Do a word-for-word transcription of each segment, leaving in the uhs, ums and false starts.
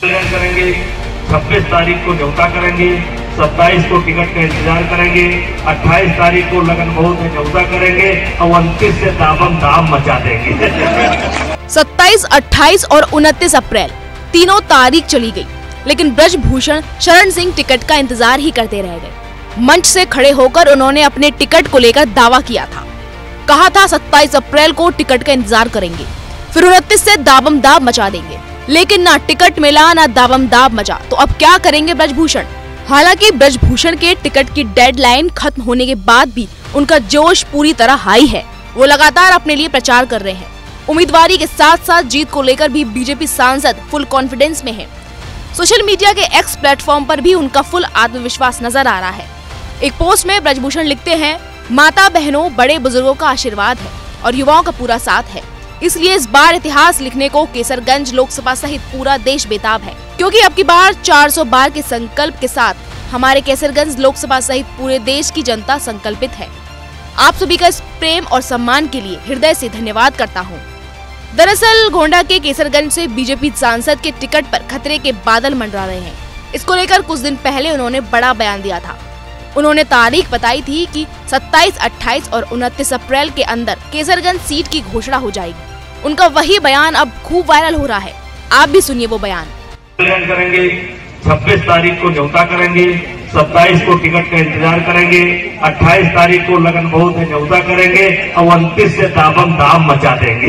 करेंगे, छब्बीस तारीख को न्योता करेंगे, सत्ताईस को टिकट का इंतजार करेंगे, अट्ठाईस तारीख को लगन बहुत में न्योता करेंगे और उनतीस से दामम दाम मचा देंगे। सत्ताईस, अट्ठाईस और उनतीस अप्रैल तीनों तारीख चली गई, लेकिन ब्रजभूषण शरण सिंह टिकट का इंतजार ही करते रह गए। मंच से खड़े होकर उन्होंने अपने टिकट को लेकर दावा किया था, कहा था सत्ताईस अप्रैल को टिकट का इंतजार करेंगे, फिर उनतीस से दाबम दाब मचा देंगे, लेकिन ना टिकट मिला ना दाबम दाब मचा। तो अब क्या करेंगे ब्रजभूषण? हालांकि ब्रजभूषण के टिकट की डेडलाइन खत्म होने के बाद भी उनका जोश पूरी तरह हाई है। वो लगातार अपने लिए प्रचार कर रहे हैं। उम्मीदवारी के साथ साथ जीत को लेकर भी बीजेपी सांसद फुल कॉन्फिडेंस में है। सोशल मीडिया के एक्स प्लेटफॉर्म पर भी उनका फुल आत्मविश्वास नजर आ रहा है। एक पोस्ट में ब्रजभूषण लिखते हैं, माता बहनों बड़े बुजुर्गों का आशीर्वाद है और युवाओं का पूरा साथ है, इसलिए इस बार इतिहास लिखने को केसरगंज लोकसभा सहित पूरा देश बेताब है, क्योंकि अब की बार चार सौ बार के संकल्प के साथ हमारे केसरगंज लोकसभा सहित पूरे देश की जनता संकल्पित है। आप सभी का इस प्रेम और सम्मान के लिए हृदय से धन्यवाद करता हूँ। दरअसल गोंडा के केसरगंज से बीजेपी सांसद के टिकट पर खतरे के बादल मंडरा रहे हैं। इसको लेकर कुछ दिन पहले उन्होंने बड़ा बयान दिया था। उन्होंने तारीख बताई थी कि सत्ताईस, अट्ठाईस और उनतीस अप्रैल के अंदर केसरगंज सीट की घोषणा हो जाएगी। उनका वही बयान अब खूब वायरल हो रहा है। आप भी सुनिए वो बयान। करेंगे, छब्बीस तारीख को न्योता करेंगे, सत्ताईस को टिकट का इंतजार करेंगे, अट्ठाईस तारीख को लगन बहुत में न्योता करेंगे और उनतीस से दाबम दाम मचा देंगे।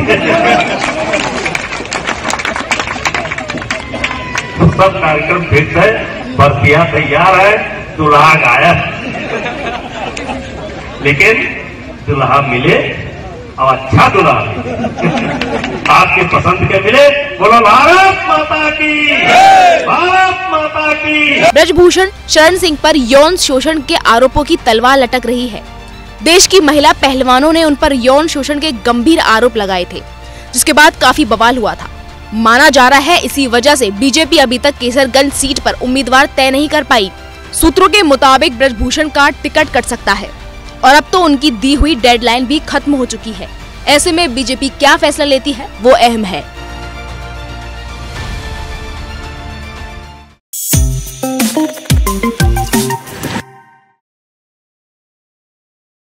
तो सब कार्यक्रम फिक्स है, भर्तियां तैयार है, दुल्हा गायब, लेकिन दुल्हा मिले और अच्छा दुल्हा आपके पसंद के मिले। बोलो भारत माता की, भारत माता की। ब्रजभूषण शरण सिंह पर यौन शोषण के आरोपों की तलवार लटक रही है। देश की महिला पहलवानों ने उन पर यौन शोषण के गंभीर आरोप लगाए थे, जिसके बाद काफी बवाल हुआ था। माना जा रहा है इसी वजह से बीजेपी अभी तक केसरगंज सीट पर उम्मीदवार तय नहीं कर पाई। सूत्रों के मुताबिक ब्रजभूषण का टिकट कट सकता है और अब तो उनकी दी हुई डेडलाइन भी खत्म हो चुकी है। ऐसे में बीजेपी क्या फैसला लेती है वो अहम है।